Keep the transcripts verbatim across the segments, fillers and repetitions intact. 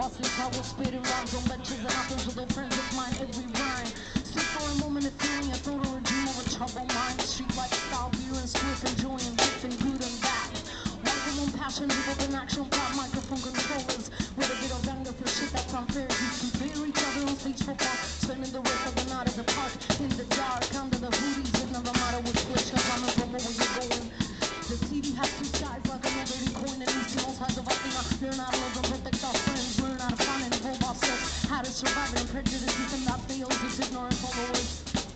justice, I will spit it rhymes on lectures and apples with old friends of mine, every rhyme. Sit for a moment of feeling, a thought or a dream of a troubled mind. Street lifestyle, beer and spliff, enjoying life and good and bad. Walking on passion, with an action, pop microphone controllers. With a bit of anger for shit that's unfair. Used to fear each other on stage for fun. Spending the rest of the night at the park, in the dark, under the hoodies. It never matter which place you're coming from or where you're going. The city has two sides like a dirty coin, and these two sides of Athena. Learn how to love and protect our friends. Learn how to find and involve ourselves. How to survive and prejudice and that fails is ignorant followers.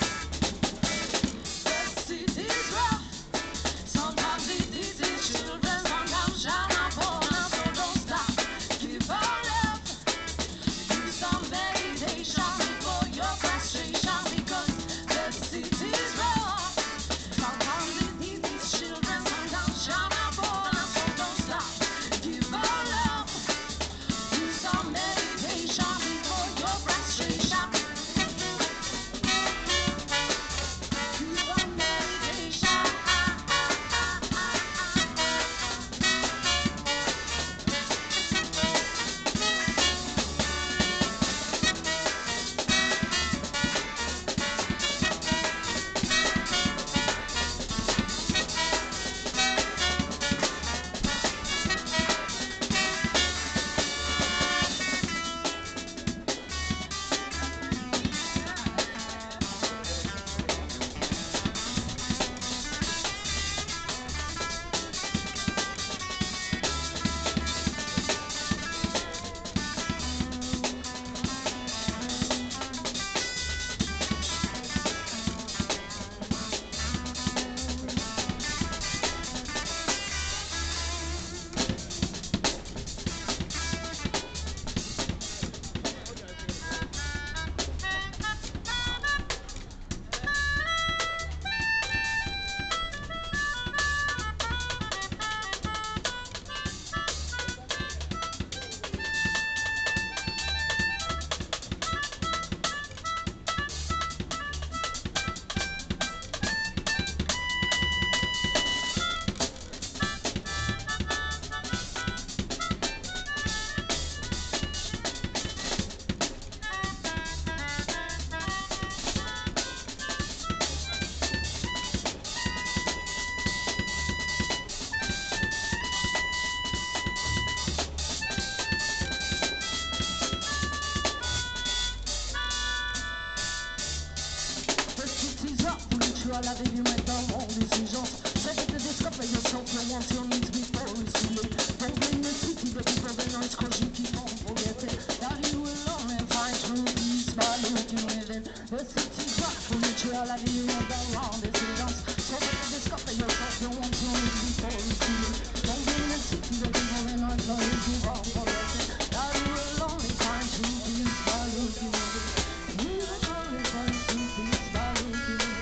The city's rough. Sometimes it is its children. Sometimes shine our born, so don't stop. Give our love. Do some meditation before your frustration, because the city's rough. Sometimes it is its children. Sometimes shine our born, so don't stop. Give our love. Do some meditation before your frustration. Do some meditation. À la vie du matin, mon décision. C'est to discover yourself, no want your needs before it's too late. Don't blame the city, the people, the noise, cause you keep on forgetting that you will only find true peace by looking within. The city's rock for you, à la vie du matin, wrong decisions. So to discover yourself, no want your needs before it's too late. Don't blame the city, the people, the noise, cause you keep on forgetting that you will only find true peace by looking within. You will only find true peace by looking within.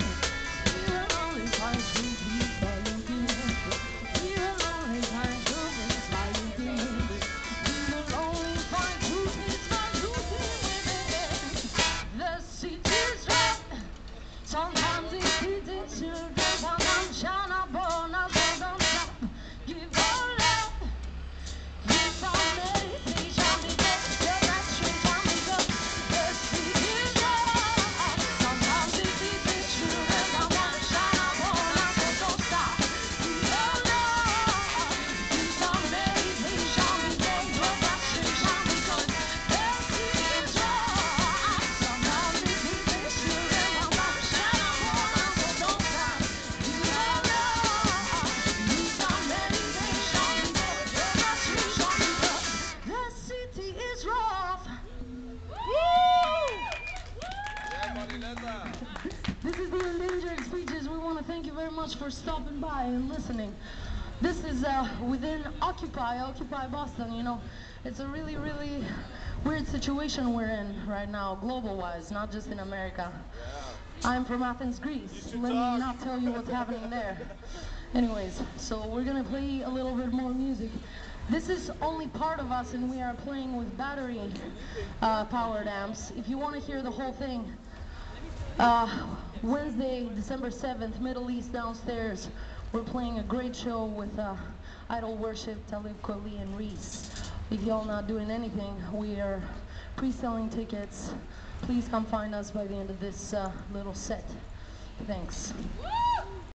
Sometimes it's easy to do, sometimes shine our born, so don't stop. Give our love, give some meditation, because your frustration, because the city is rough. Sometimes it's easy to do, sometimes shine our born, so don't stop. Give our love, give some meditation, because your frustration, because the city is rough. Sometimes it's easy to do, sometimes shine our born, so don't stop. Give our love, give some meditation, because your frustration, because the city is rough. This is the Endangered Speeches. We want to thank you very much for stopping by and listening. This is uh, within Occupy, Occupy Boston, you know. It's a really, really weird situation we're in right now, global-wise, not just in America. I'm from Athens, Greece. Let me not tell you what's happening there. Anyways, so we're gonna play a little bit more music. This is only part of us, and we are playing with battery uh, powered amps. If you want to hear the whole thing, uh, Wednesday, December seventh, Middle East downstairs, we're playing a great show with uh, Idol Worship, Talib Kweli, and Reese. If y'all not doing anything, we are pre-selling tickets. Please come find us by the end of this uh, little set. Thanks.